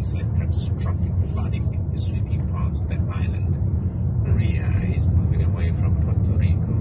cancel catastrophic flooding is sweeping parts of that island. Maria is moving away from Puerto Rico